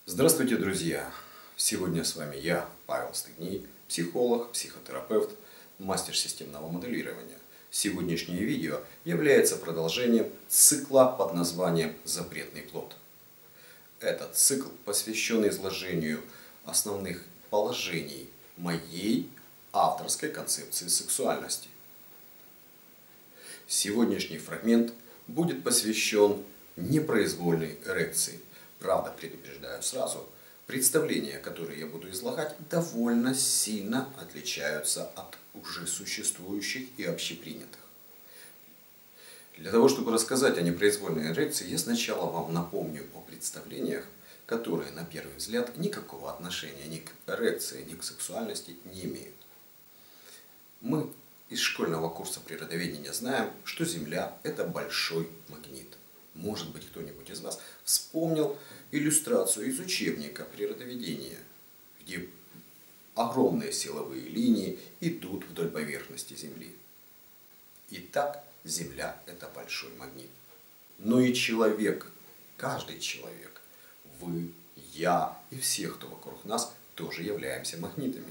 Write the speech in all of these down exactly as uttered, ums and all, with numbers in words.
Здравствуйте, друзья! Сегодня с вами я, Павел Стыгний, психолог, психотерапевт, мастер системного моделирования. Сегодняшнее видео является продолжением цикла под названием «Запретный плод». Этот цикл посвящен изложению основных положений моей авторской концепции сексуальности. Сегодняшний фрагмент будет посвящен непроизвольной эрекции. Правда, предупреждаю сразу, представления, которые я буду излагать, довольно сильно отличаются от уже существующих и общепринятых. Для того, чтобы рассказать о непроизвольной эрекции, я сначала вам напомню о представлениях, которые, на первый взгляд, никакого отношения ни к эрекции, ни к сексуальности не имеют. Мы из школьного курса природоведения знаем, что Земля – это большой магнит. Может быть, кто-нибудь из вас вспомнил иллюстрацию из учебника природоведения, где огромные силовые линии идут вдоль поверхности Земли. Итак, Земля – это большой магнит. Но и человек, каждый человек, вы, я и все, кто вокруг нас, тоже являемся магнитами.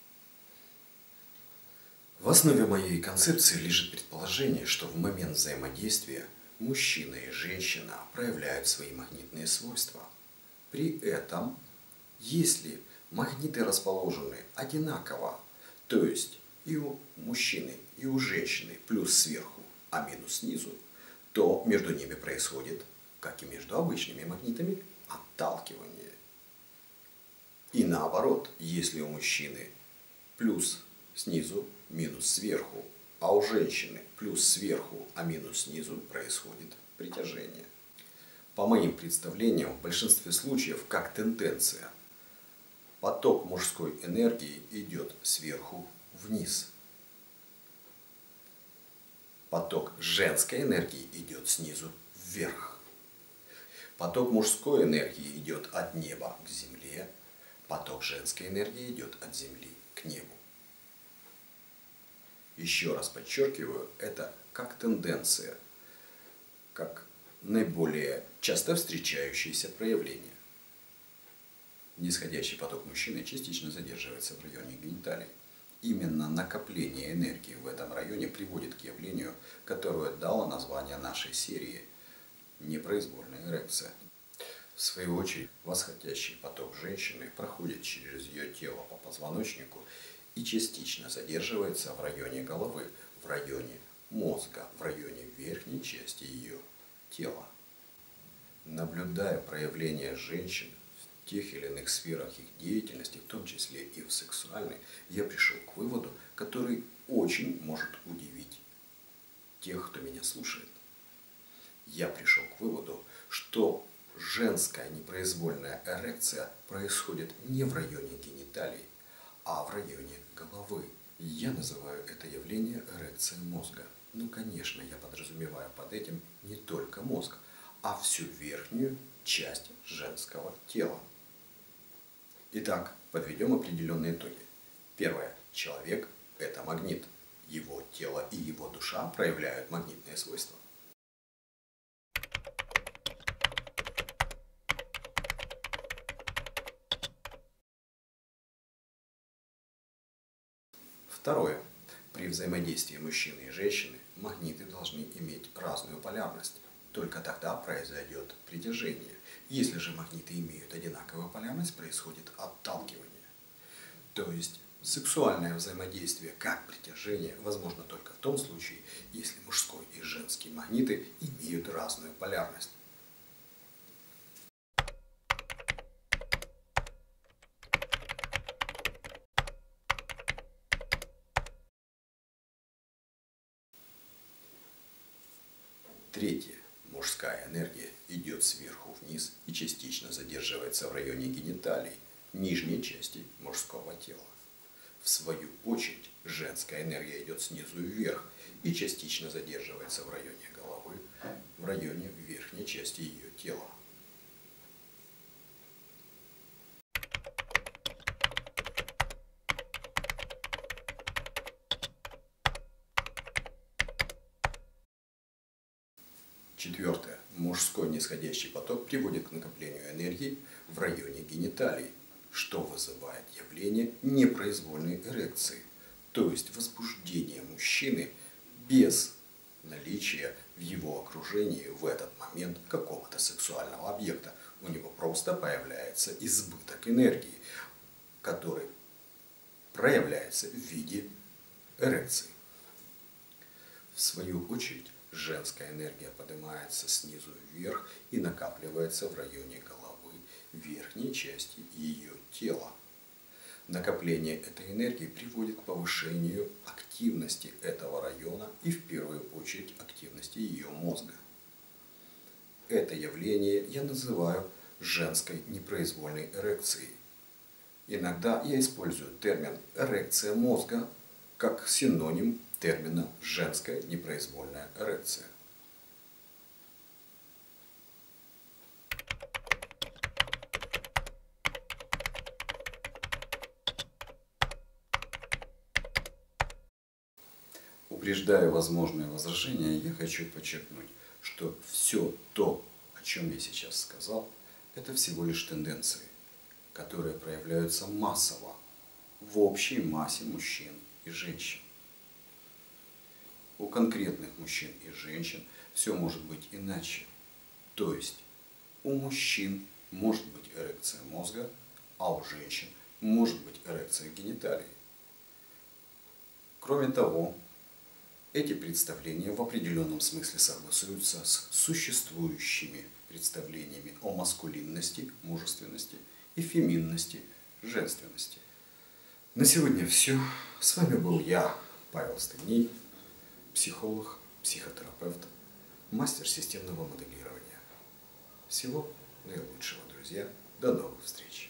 В основе моей концепции лежит предположение, что в момент взаимодействия мужчина и женщина проявляют свои магнитные свойства. При этом, если магниты расположены одинаково, то есть и у мужчины, и у женщины плюс сверху, а минус снизу, то между ними происходит, как и между обычными магнитами, отталкивание. И наоборот, если у мужчины плюс снизу, минус сверху, а у женщины плюс сверху, а минус снизу, происходит притяжение. По моим представлениям, в большинстве случаев, как тенденция, поток мужской энергии идет сверху вниз. Поток женской энергии идет снизу вверх. Поток мужской энергии идет от неба к земле, поток женской энергии идет от земли к небу. Еще раз подчеркиваю, это как тенденция, как наиболее часто встречающееся проявление. Нисходящий поток мужчины частично задерживается в районе гениталий. Именно накопление энергии в этом районе приводит к явлению, которое дало название нашей серии «Непроизвольная эрекция». В свою очередь, восходящий поток женщины проходит через ее тело по позвоночнику и частично задерживается в районе головы, в районе мозга, в районе верхней части ее тела. Наблюдая проявления женщин в тех или иных сферах их деятельности, в том числе и в сексуальной, я пришел к выводу, который очень может удивить тех, кто меня слушает. Я пришел к выводу, что женская непроизвольная эрекция происходит не в районе гениталий, а в районе головы. Я называю это явление эрекцией мозга. Ну, конечно, я подразумеваю под этим не только мозг, а всю верхнюю часть женского тела. Итак, подведем определенные итоги. Первое. Человек – это магнит. Его тело и его душа проявляют магнитные свойства. Второе. При взаимодействии мужчины и женщины магниты должны иметь разную полярность. Только тогда произойдет притяжение. Если же магниты имеют одинаковую полярность, происходит отталкивание. То есть сексуальное взаимодействие как притяжение возможно только в том случае, если мужской и женский магниты имеют разную полярность. Третье. Мужская энергия идет сверху вниз и частично задерживается в районе гениталий, нижней части мужского тела. В свою очередь, женская энергия идет снизу вверх и частично задерживается в районе головы, в районе верхней части ее тела. Четвертое. Мужской нисходящий поток приводит к накоплению энергии в районе гениталий, что вызывает явление непроизвольной эрекции, то есть возбуждение мужчины без наличия в его окружении в этот момент какого-то сексуального объекта. У него просто появляется избыток энергии, который проявляется в виде эрекции. В свою очередь, женская энергия поднимается снизу вверх и накапливается в районе головы, верхней части ее тела. Накопление этой энергии приводит к повышению активности этого района и в первую очередь активности ее мозга. Это явление я называю женской непроизвольной эрекцией. Иногда я использую термин «эрекция мозга» как синоним термина «женская непроизвольная эрекция». Упреждая возможные возражения, я хочу подчеркнуть, что все то, о чем я сейчас сказал, это всего лишь тенденции, которые проявляются массово в общей массе мужчин и женщин. У конкретных мужчин и женщин все может быть иначе. То есть у мужчин может быть эрекция мозга, а у женщин может быть эрекция гениталий. Кроме того, эти представления в определенном смысле согласуются с существующими представлениями о маскулинности, мужественности и феминности, женственности. На сегодня все. С вами был я, Павел Стыней, психолог, психотерапевт, мастер системного моделирования. Всего наилучшего, друзья. До новых встреч.